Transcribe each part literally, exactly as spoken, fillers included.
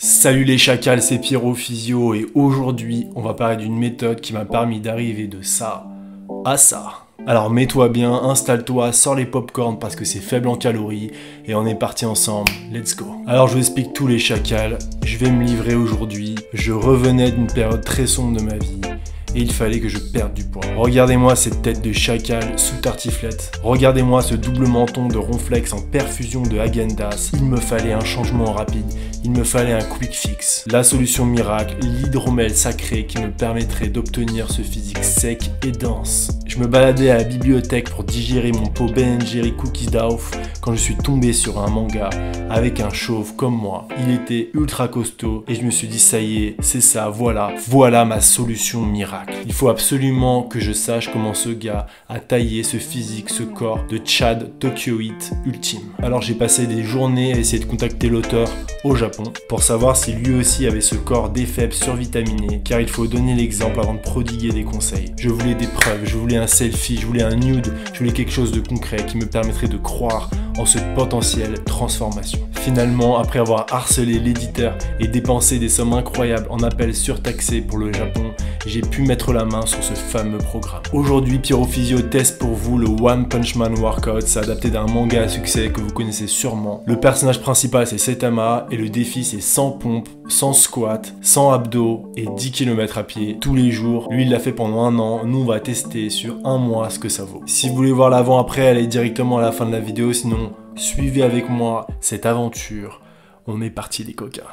Salut les chacals, c'est Pierrot Physio et aujourd'hui on va parler d'une méthode qui m'a permis d'arriver de ça à ça. Alors mets-toi bien, installe-toi, sors les popcorns parce que c'est faible en calories et on est parti ensemble, let's go. Alors je vous explique tous les chacals, je vais me livrer aujourd'hui, je revenais d'une période très sombre de ma vie. Et il fallait que je perde du poids. Regardez-moi cette tête de chacal sous tartiflette. Regardez-moi ce double menton de Ronflex en perfusion de Häagen-Dazs. Il me fallait un changement rapide. Il me fallait un quick fix. La solution miracle, l'hydromel sacré qui me permettrait d'obtenir ce physique sec et dense. Je me baladais à la bibliothèque pour digérer mon pot Ben and Jerry Cookies Dauf quand je suis tombé sur un manga avec un chauve comme moi. Il était ultra costaud et je me suis dit ça y est, c'est ça, voilà, voilà ma solution miracle. Il faut absolument que je sache comment ce gars a taillé ce physique, ce corps de Chad Tokyoite ultime. Alors j'ai passé des journées à essayer de contacter l'auteur au Japon pour savoir si lui aussi avait ce corps défaible survitaminé, car il faut donner l'exemple avant de prodiguer des conseils. Je voulais des preuves, je voulais un selfie, je voulais un nude, je voulais quelque chose de concret qui me permettrait de croire en cette potentielle transformation. Finalement, après avoir harcelé l'éditeur et dépensé des sommes incroyables en appels surtaxés pour le Japon, j'ai pu mettre la main sur ce fameux programme. Aujourd'hui, Pierrot Physio teste pour vous le One Punch Man Workout. C'est adapté d'un manga à succès que vous connaissez sûrement. Le personnage principal c'est Saitama et le défi c'est cent pompes, cent squats, cent abdos et dix kilomètres à pied tous les jours. Lui il l'a fait pendant un an, nous on va tester sur un mois ce que ça vaut. Si vous voulez voir l'avant-après, allez directement à la fin de la vidéo, sinon suivez avec moi cette aventure. On est parti les coquins.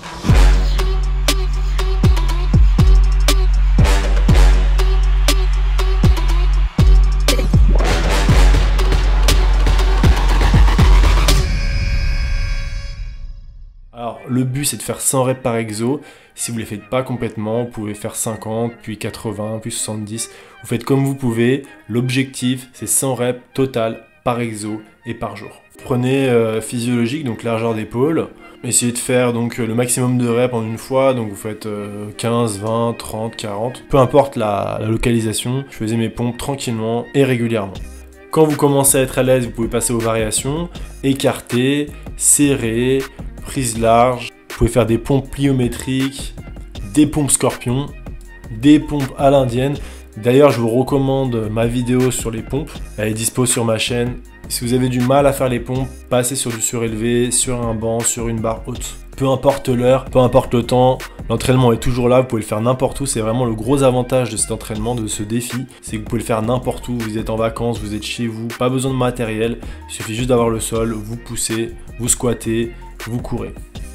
Alors, le but c'est de faire cent reps par exo. Si vous ne les faites pas complètement, vous pouvez faire cinquante, puis quatre-vingts, puis soixante-dix. Vous faites comme vous pouvez. L'objectif c'est cent reps total par exo et par jour. Prenez euh, physiologique, donc largeur d'épaule. Essayez de faire donc le maximum de reps en une fois. Donc vous faites euh, quinze, vingt, trente, quarante. Peu importe la, la localisation. Je faisais mes pompes tranquillement et régulièrement. Quand vous commencez à être à l'aise, vous pouvez passer aux variations. Écarter, serrer, prise large, vous pouvez faire des pompes pliométriques, des pompes scorpions, des pompes à l'indienne. D'ailleurs, je vous recommande ma vidéo sur les pompes, elle est dispo sur ma chaîne. Si vous avez du mal à faire les pompes, passez sur du surélevé, sur un banc, sur une barre haute. Peu importe l'heure, peu importe le temps, l'entraînement est toujours là, vous pouvez le faire n'importe où. C'est vraiment le gros avantage de cet entraînement, de ce défi, c'est que vous pouvez le faire n'importe où. Vous êtes en vacances, vous êtes chez vous, pas besoin de matériel, il suffit juste d'avoir le sol, vous poussez, vous squattez, vous courez.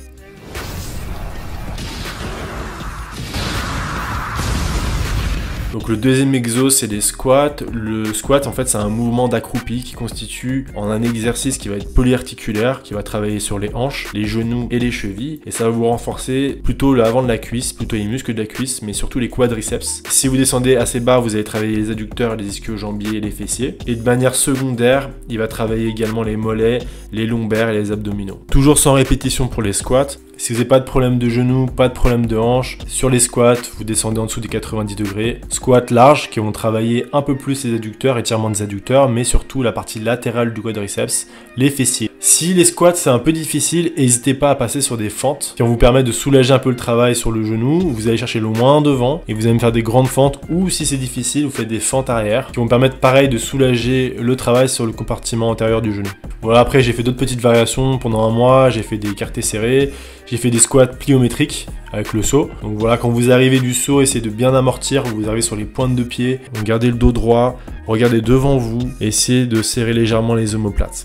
Donc le deuxième exo c'est les squats. Le squat en fait c'est un mouvement d'accroupi qui constitue en un exercice qui va être polyarticulaire, qui va travailler sur les hanches, les genoux et les chevilles. Et ça va vous renforcer plutôt l'avant de la cuisse, plutôt les muscles de la cuisse, mais surtout les quadriceps. Si vous descendez assez bas, vous allez travailler les adducteurs, les ischio-jambiers et les fessiers. Et de manière secondaire, il va travailler également les mollets, les lombaires et les abdominaux. Toujours sans répétition pour les squats. Si vous n'avez pas de problème de genoux, pas de problème de hanche, sur les squats, vous descendez en dessous des quatre-vingt-dix degrés. Squats larges qui vont travailler un peu plus les adducteurs, étirement des adducteurs, mais surtout la partie latérale du quadriceps, les fessiers. Si les squats c'est un peu difficile, n'hésitez pas à passer sur des fentes qui vont vous permettre de soulager un peu le travail sur le genou. Vous allez chercher le moins devant et vous allez me faire des grandes fentes, ou si c'est difficile, vous faites des fentes arrière qui vont permettre pareil de soulager le travail sur le compartiment antérieur du genou. Voilà, après j'ai fait d'autres petites variations pendant un mois, j'ai fait des écartés serrés, j'ai fait des squats pliométriques avec le saut. Donc voilà, quand vous arrivez du saut, essayez de bien amortir, vous arrivez sur les pointes de pied, donc gardez le dos droit, regardez devant vous, essayez de serrer légèrement les omoplates.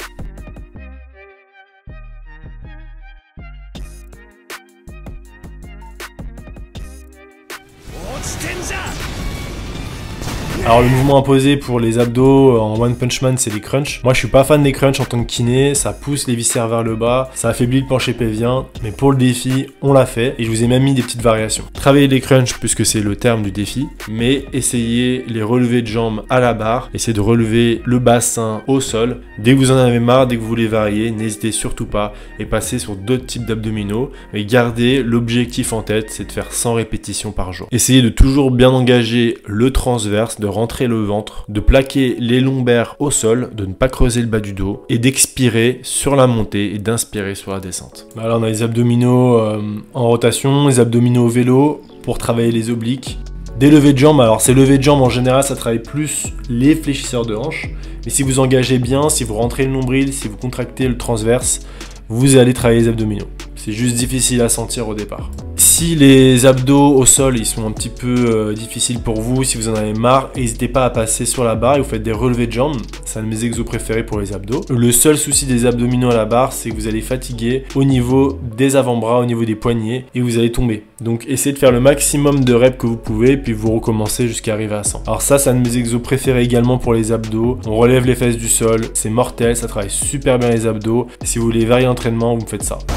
Alors le mouvement imposé pour les abdos en One Punch Man c'est les crunchs. Moi je suis pas fan des crunchs en tant que kiné, ça pousse les viscères vers le bas, ça affaiblit le plancher pelvien, mais pour le défi on l'a fait et je vous ai même mis des petites variations. Travaillez les crunchs puisque c'est le terme du défi, mais essayez les relevés de jambes à la barre, essayez de relever le bassin au sol. Dès que vous en avez marre, dès que vous voulez varier, n'hésitez surtout pas et passez sur d'autres types d'abdominaux, mais gardez l'objectif en tête, c'est de faire cent répétitions par jour. Essayez de toujours bien engager le transverse, de de rentrer le ventre, de plaquer les lombaires au sol, de ne pas creuser le bas du dos et d'expirer sur la montée et d'inspirer sur la descente. Là, on a les abdominaux euh, en rotation, les abdominaux au vélo pour travailler les obliques. Des levées de jambes, alors ces levées de jambes en général ça travaille plus les fléchisseurs de hanches, mais si vous engagez bien, si vous rentrez le nombril, si vous contractez le transverse, vous allez travailler les abdominaux. C'est juste difficile à sentir au départ. Si les abdos au sol ils sont un petit peu euh, difficiles pour vous, si vous en avez marre, n'hésitez pas à passer sur la barre et vous faites des relevés de jambes. C'est un de mes exos préférés pour les abdos. Le seul souci des abdominaux à la barre, c'est que vous allez fatiguer au niveau des avant-bras, au niveau des poignets et vous allez tomber. Donc essayez de faire le maximum de reps que vous pouvez puis vous recommencez jusqu'à arriver à cent. Alors ça, c'est un de mes exos préférés également pour les abdos. On relève les fesses du sol, c'est mortel, ça travaille super bien les abdos. Et si vous voulez varier l'entraînement, vous me faites ça.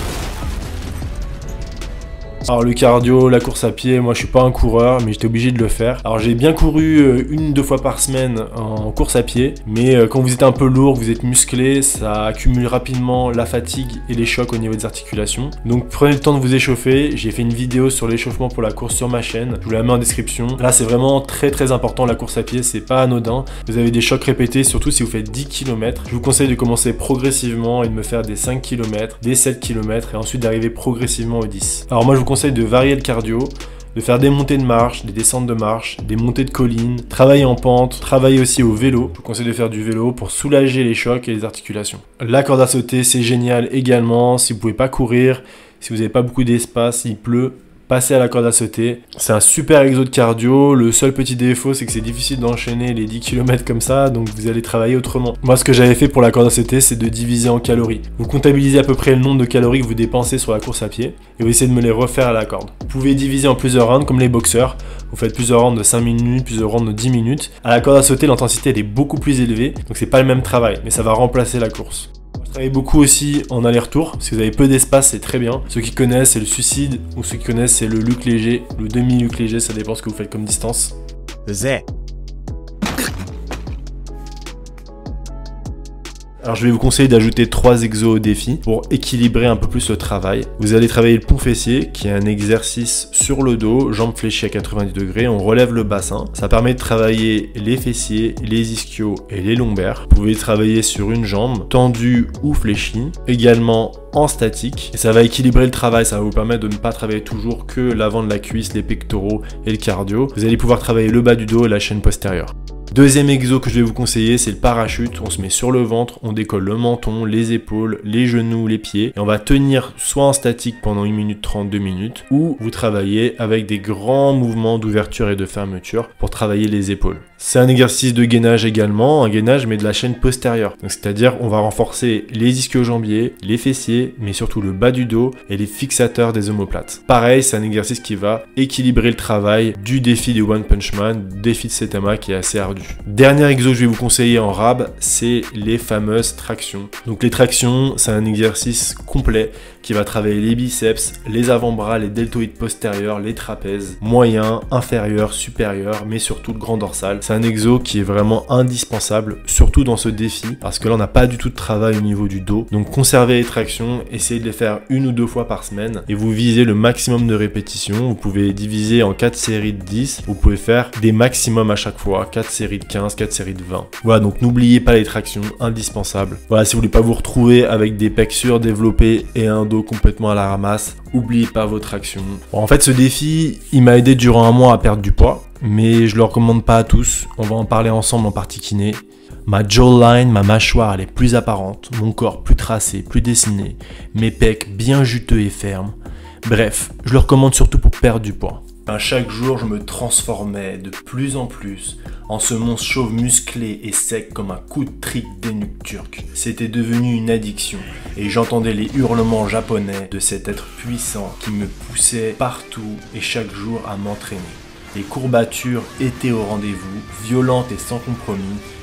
Alors le cardio, la course à pied, moi je suis pas un coureur mais j'étais obligé de le faire. Alors j'ai bien couru une ou deux fois par semaine en course à pied, mais quand vous êtes un peu lourd, vous êtes musclé, ça accumule rapidement la fatigue et les chocs au niveau des articulations. Donc prenez le temps de vous échauffer, j'ai fait une vidéo sur l'échauffement pour la course sur ma chaîne, je vous la mets en description. Là c'est vraiment très très important la course à pied, c'est pas anodin. Vous avez des chocs répétés, surtout si vous faites dix kilomètres. Je vous conseille de commencer progressivement et de me faire des cinq kilomètres, des sept kilomètres et ensuite d'arriver progressivement aux dix. Alors moi je vous conseille de varier le cardio, de faire des montées de marche, des descentes de marche, des montées de collines, travailler en pente, travailler aussi au vélo. Je vous conseille de faire du vélo pour soulager les chocs et les articulations. La corde à sauter, c'est génial également. Si vous pouvez pas courir, si vous n'avez pas beaucoup d'espace, il pleut, passez à la corde à sauter. C'est un super exo de cardio. Le seul petit défaut, c'est que c'est difficile d'enchaîner les dix kilomètres comme ça, donc vous allez travailler autrement. Moi, ce que j'avais fait pour la corde à sauter, c'est de diviser en calories. Vous comptabilisez à peu près le nombre de calories que vous dépensez sur la course à pied et vous essayez de me les refaire à la corde. Vous pouvez diviser en plusieurs rounds comme les boxeurs. Vous faites plusieurs rounds de cinq minutes, plusieurs rounds de dix minutes. À la corde à sauter, l'intensité elle est beaucoup plus élevée, donc c'est pas le même travail, mais ça va remplacer la course. Je travaille beaucoup aussi en aller-retour. Si vous avez peu d'espace, c'est très bien. Ceux qui connaissent, c'est le suicide, ou ceux qui connaissent, c'est le luc léger, le demi-luc léger, ça dépend ce que vous faites comme distance. Zé. Alors je vais vous conseiller d'ajouter trois exos au défi pour équilibrer un peu plus le travail. Vous allez travailler le pont fessier, qui est un exercice sur le dos, jambes fléchies à quatre-vingt-dix degrés, on relève le bassin. Ça permet de travailler les fessiers, les ischios et les lombaires. Vous pouvez travailler sur une jambe, tendue ou fléchie, également en statique. Et ça va équilibrer le travail, ça va vous permettre de ne pas travailler toujours que l'avant de la cuisse, les pectoraux et le cardio. Vous allez pouvoir travailler le bas du dos et la chaîne postérieure. Deuxième exo que je vais vous conseiller, c'est le parachute. On se met sur le ventre, on décolle le menton, les épaules, les genoux, les pieds. Et on va tenir soit en statique pendant une minute trente, deux minutes, ou vous travaillez avec des grands mouvements d'ouverture et de fermeture pour travailler les épaules. C'est un exercice de gainage également, un gainage mais de la chaîne postérieure. Donc c'est-à-dire on va renforcer les ischio-jambiers, les fessiers, mais surtout le bas du dos et les fixateurs des omoplates. Pareil, c'est un exercice qui va équilibrer le travail du défi du One Punch Man, défi de Saitama qui est assez ardu. Dernier exo que je vais vous conseiller en rab, c'est les fameuses tractions. Donc les tractions, c'est un exercice complet qui va travailler les biceps, les avant-bras, les deltoïdes postérieurs, les trapèzes, moyens, inférieurs, supérieurs, mais surtout le grand dorsal. C'est un exo qui est vraiment indispensable, surtout dans ce défi, parce que là on n'a pas du tout de travail au niveau du dos. Donc conservez les tractions, essayez de les faire une ou deux fois par semaine, et vous visez le maximum de répétitions. Vous pouvez diviser en quatre séries de dix, vous pouvez faire des maximums à chaque fois, quatre séries de quinze, quatre séries de vingt. Voilà, donc n'oubliez pas les tractions, indispensables. Voilà, si vous voulez pas vous retrouver avec des pecs surdéveloppés et un dos complètement à la ramasse, oubliez pas vos tractions. Bon, en fait, ce défi, il m'a aidé durant un mois à perdre du poids, mais je le recommande pas à tous. On va en parler ensemble en partie kiné. Ma jawline, ma mâchoire, elle est plus apparente, mon corps plus tracé, plus dessiné, mes pecs bien juteux et fermes. Bref, je le recommande surtout pour perdre du poids. À chaque jour, je me transformais de plus en plus en ce monstre chauve musclé et sec comme un coup de trick d'eunuque turc. C'était devenu une addiction et j'entendais les hurlements japonais de cet être puissant qui me poussait partout et chaque jour à m'entraîner. Les courbatures étaient au rendez-vous, violentes et sans compromis,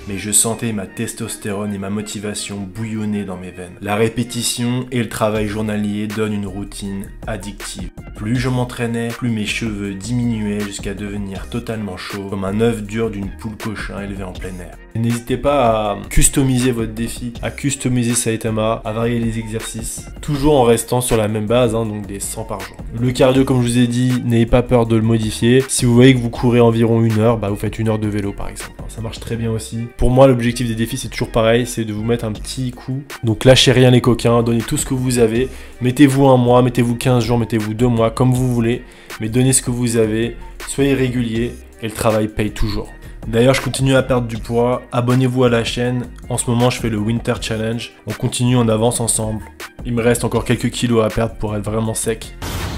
mais je sentais ma testostérone et ma motivation bouillonner dans mes veines. La répétition et le travail journalier donnent une routine addictive. Plus je m'entraînais, plus mes cheveux diminuaient jusqu'à devenir totalement chauds, comme un œuf dur d'une poule cochin élevée en plein air. N'hésitez pas à customiser votre défi, à customiser Saitama, à varier les exercices, toujours en restant sur la même base, hein, donc des cent par jour. Le cardio, comme je vous ai dit, n'ayez pas peur de le modifier. Si vous voyez que vous courez environ une heure, bah vous faites une heure de vélo par exemple. Ça marche très bien aussi. Pour moi, l'objectif des défis, c'est toujours pareil, c'est de vous mettre un petit coup. Donc lâchez rien les coquins, donnez tout ce que vous avez. Mettez-vous un mois, mettez-vous quinze jours, mettez-vous deux mois, comme vous voulez. Mais donnez ce que vous avez, soyez régulier et le travail paye toujours. D'ailleurs, je continue à perdre du poids. Abonnez-vous à la chaîne. En ce moment, je fais le Winter Challenge. On continue, on avance ensemble. Il me reste encore quelques kilos à perdre pour être vraiment sec.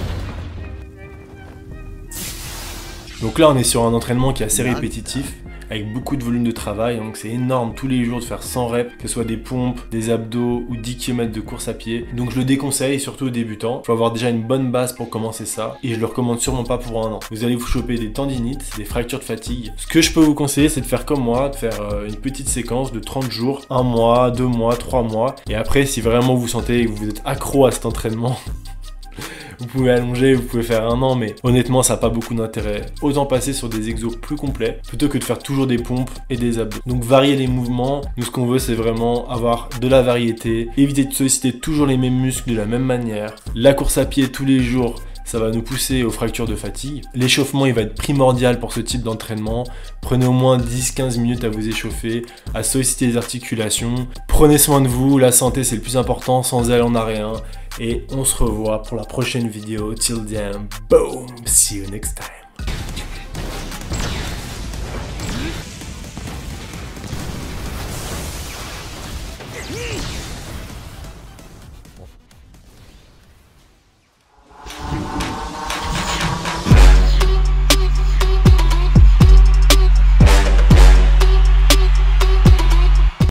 Donc là, on est sur un entraînement qui est assez répétitif, avec beaucoup de volume de travail, donc c'est énorme tous les jours de faire cent reps, que ce soit des pompes, des abdos ou dix kilomètres de course à pied. Donc je le déconseille, surtout aux débutants. Il faut avoir déjà une bonne base pour commencer ça, et je le recommande sûrement pas pour un an. Vous allez vous choper des tendinites, des fractures de fatigue. Ce que je peux vous conseiller, c'est de faire comme moi, de faire une petite séquence de trente jours, un mois, deux mois, trois mois, et après si vraiment vous sentez que vous êtes accro à cet entraînement, vous pouvez allonger, vous pouvez faire un an, mais honnêtement, ça n'a pas beaucoup d'intérêt. Autant passer sur des exos plus complets, plutôt que de faire toujours des pompes et des abdos. Donc varier les mouvements, nous ce qu'on veut, c'est vraiment avoir de la variété, éviter de solliciter toujours les mêmes muscles de la même manière. La course à pied tous les jours, ça va nous pousser aux fractures de fatigue. L'échauffement, il va être primordial pour ce type d'entraînement. Prenez au moins dix à quinze minutes à vous échauffer, à solliciter les articulations. Prenez soin de vous, la santé c'est le plus important, sans elle on n'a rien. Et on se revoit pour la prochaine vidéo. Till then, boom, see you next time.